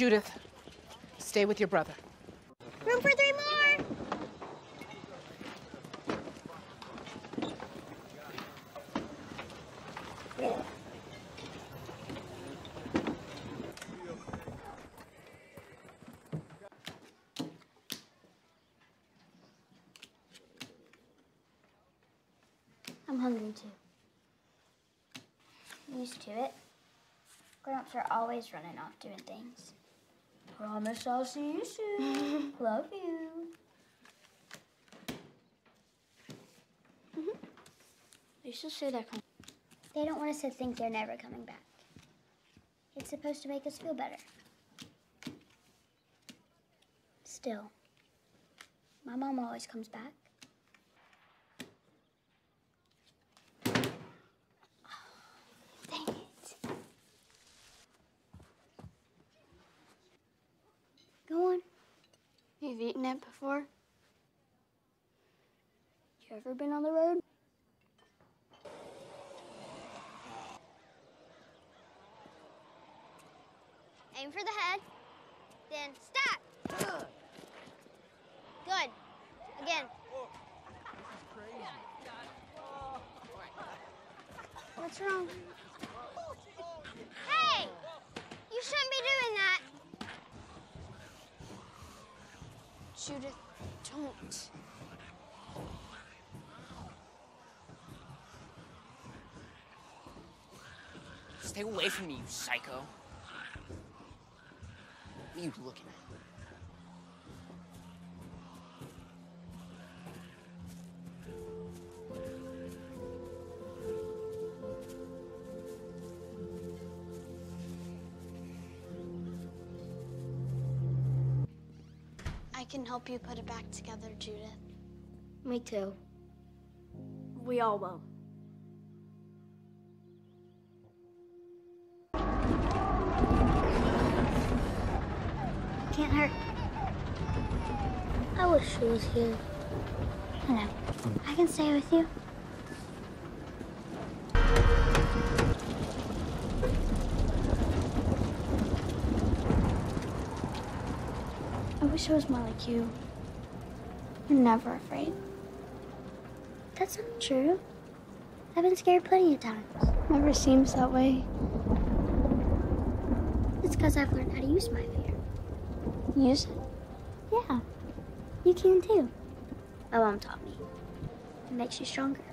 Judith, stay with your brother. Room for 3 more! I'm hungry too. I'm used to it. Grown-ups are always running off doing things. Promise I'll see you soon. Love you. They should say that. They don't want us to think they're never coming back. It's supposed to make us feel better. Still, my mom always comes back. Dang it. Go on. You've eaten it before? You ever been on the road? Aim for the head, then stop. Good. Again. What's wrong? Hey! You shouldn't be doing that. Judith, don't. Stay away from me, you psycho. What are you looking at? I can help you put it back together, Judith. Me too. We all will. Can't hurt. I wish she was here. I know. I can stay with you. I wish I was more like you. You're never afraid. That's not true. I've been scared plenty of times. Never seems that way. It's because I've learned how to use my fear. Use it? Yeah, you can too. My mom taught me. It makes you stronger.